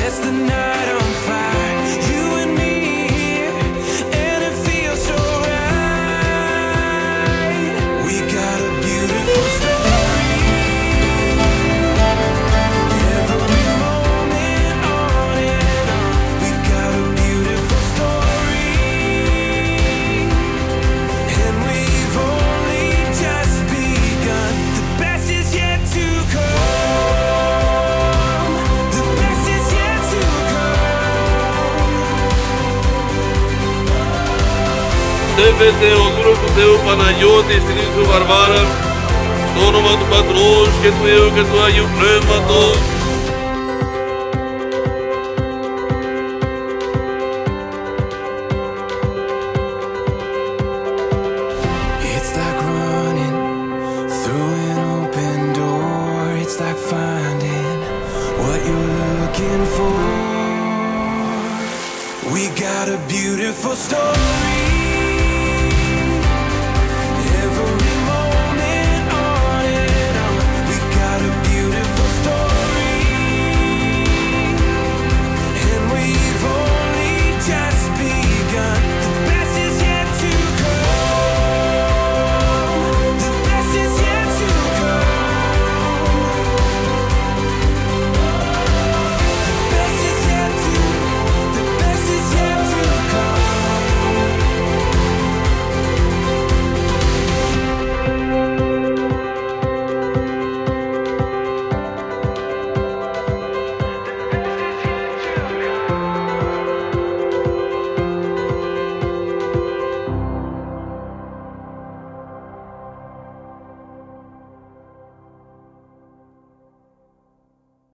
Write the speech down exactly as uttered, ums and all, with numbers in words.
sets the night on fire. You and me here, and it feels so right. We got a beautiful story. Every moment on and on. We got a beautiful story, and we've only just begun. The best is yet to come. The best is yet to come. Σέβεται ο δούλος του Θεού Παναγιώτη στην Ίσου Βαρβάρα, στο όνομα του Πατρός και του Υιού και του Αγίου Πνεύματος. It's like running through an open door. It's like finding what you're looking for. We got a beautiful story.